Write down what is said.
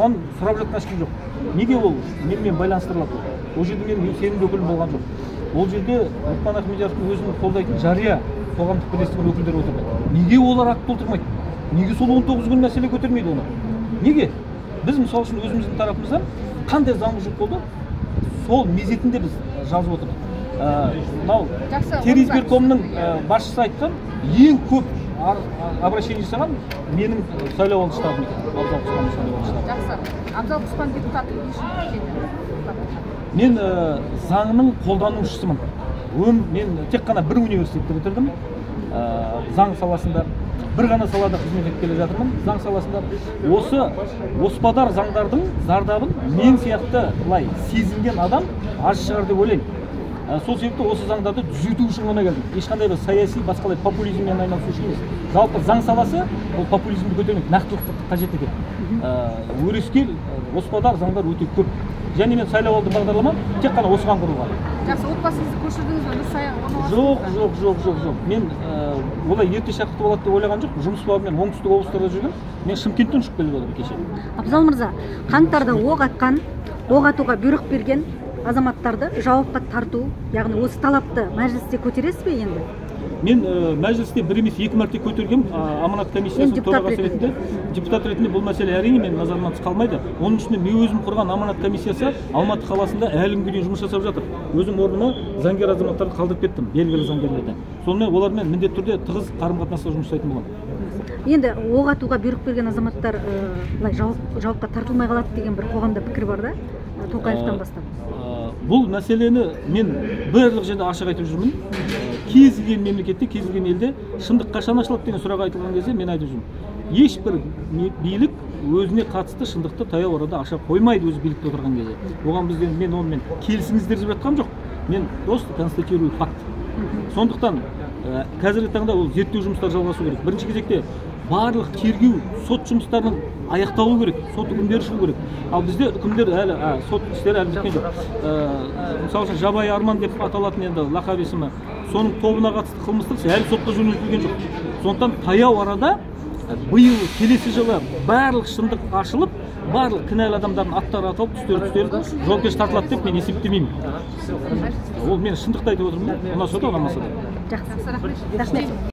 оған сұрап жатқан ешкім жоқ. Неге ол менімен байланыстырылады? Ол жерде менің сенімді өкілім болған жоқ. Ол жерде Лұқпан Ахмедияровтың өзін қолдайтын жария қоғамдық бірлестігінің өкілдері отырды. Неге олар акт толтырмайды? Неге сол 19 күн мәселе көтермейді оны? Неге? Біз мысалы үшін өзіміздің тарапымыздан қандай заңбұзушылық болды? Сол мезетінде біз жазып отырдық. Мынау Теризбиркомның басшысы айтқан ең көп обращение жасаған менің сайлауалды штабым екен. Абзал Құспан сайлауалды штабы. Жақсы. Абзал Құспан депутаты не үшін келді? Мен заңның қолданушысымын. Мен тек қана бір университетті бітірдім. Заң саласында бір ғана салада қызмет етіп келе жатырмын. Заң саласында осы оспадар заңдардың зардабын мен сияқты былай сезінген адам аз шығар деп ойлаймын. Сол себепті осы заңдарды түзету үшін ғана келдім. Ешқандай бір саяси, басқалай популизммен айналысу үшін емес. Жалпы заң саласы ол популизмді көтермейді, нақтылықты қажет етеді. Өрескел, оспадар заңдар өте көп. Және мен сайлауалды бағдарлама тек қана осыған құрылған. Жақсы, отбасыңызды көшірдіңіз бе? Жоқ. Мен олай ерте шақыртып алады деп ойлаған жоқ. Жұмыс бабымен оңтүстік облыстарда жүргем. Мен Шымкенттен ұшып келіп отырмын кеше. Абзал мырза, қаңтарда оқ атуға бұйрық берген азаматтарды жауапқа тарту, яғни осы талапты мәжілісте көтересіз бе енді? Мен мәжілісте бір емес екі мәрте көтергем аманат комиссиясы төрағасы ретінде. Депутат ретінде бұл мәселе әрине мен назарымнан тыс қалмайды. Оның ішінде мен өзім құрған аманат комиссиясы Алматы қаласында әлі күнге дейін жұмыс жасап жатыр. Өзім орныма заңгер азаматтарды қалдырып кеттім, белгілі заңгерлерді. Сонымен олармен міндетті түрде тығыз қарым-қатынаста жұмыс жасайтын боламын. Енді оқ атуға бұйрық берген азаматтар жауапқа тартылмай қалады деген бір қоғамда пікір бар да, Тоқаевтан бастап. Бұл мәселені мен барлық жерде ашық айтып жүрмін. Кез келген мемлекетте, кез келген елде шындық қашан ашылады деген сұрақ айтылған кезде мен айтып жүрмін. Ешбір билік өзіне қатысты шындықты таяу арада аша қоймайды өзі билікте отырған кезде. Оған бізден мен онымен келісіңіздер деп жатқаным жоқ. Мен просто констатирую факт. Сондықтан қазіргі таңда ол зерттеу жұмыстары жалғасу керек. Бірінші кезекте барлық тергеу, сот жұмыстарының аяқталу керек, сот үкімдері шығу керек. Ал бізде үкімдер әлі, сот істері әлі біткен жоқ. Мысалы үшін Жабай Арман деп аталатын енді лақап есімі, соның тобына қатысты қылмыстық іс әлі сотқа жөнелтілген жоқ. Сондықтан таяу арада биыл келесі жылы барлық шындық ашылып, барлық кінәлі адамдардың аттары аталып, түстері жауапкершілікке тартылады деп мен есептемеймін. Ол мен шындықты айтып отырмын, ұнаса да ұнамаса да. Жақсы, рахмет.